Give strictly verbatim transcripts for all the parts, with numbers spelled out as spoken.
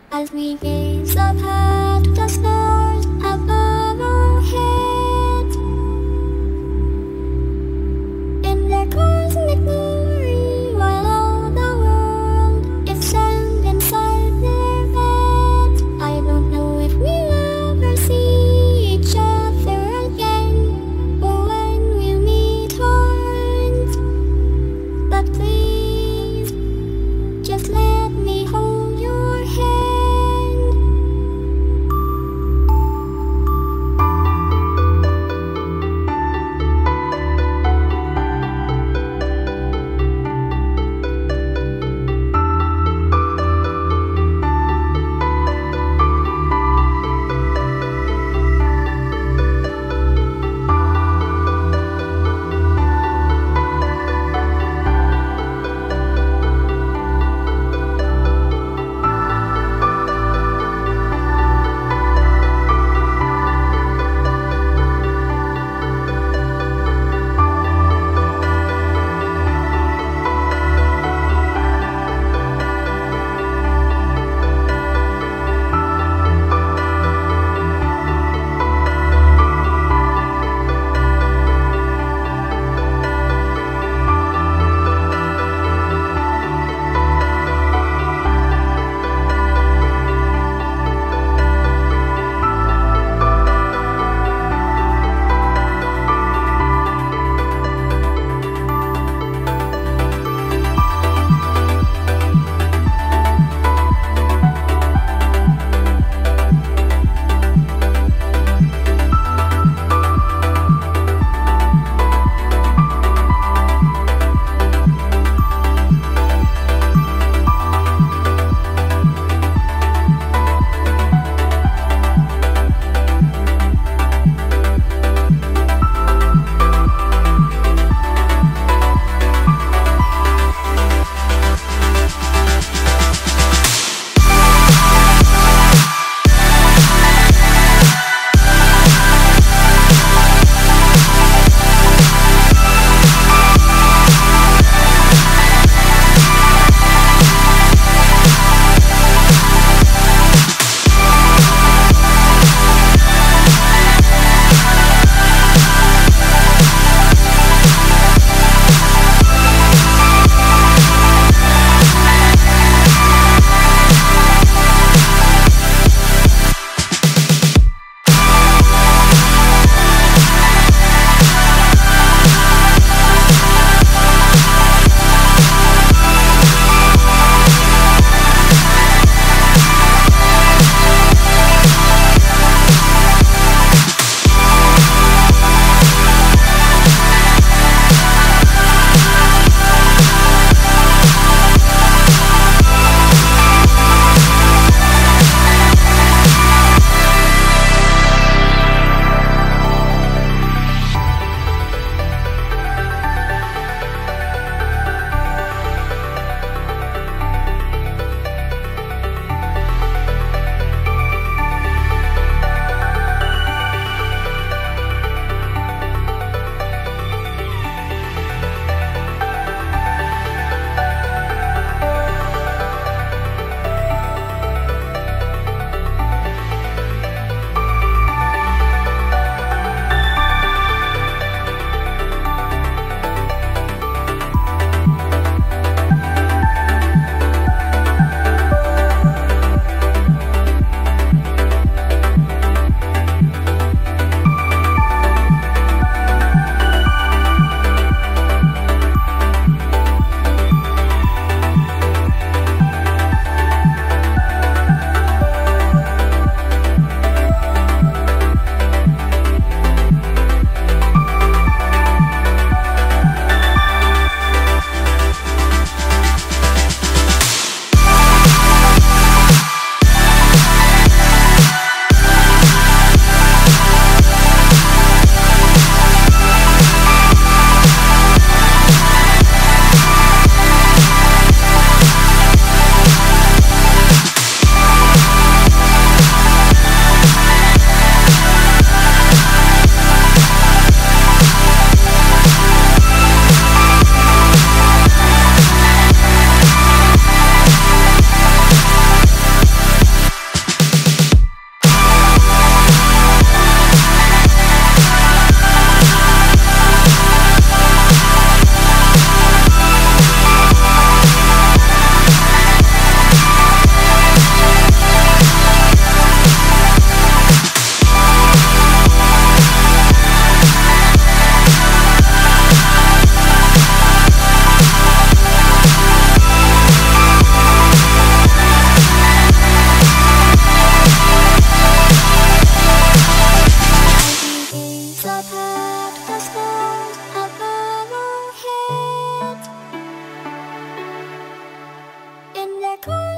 As we gaze up at the stars above our heads, in their cosmic glory, while all the world is sand inside their beds. I don't know if we'll ever see each other again, or when we'll meet once, but please, just let me hold your hand.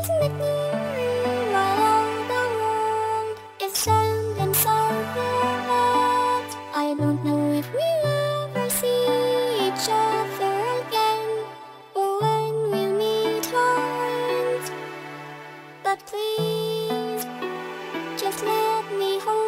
close make me worry while all the world is sand inside their heads. I don't know if we'll ever see each other again, or when we'll meet once. But please, just let me hold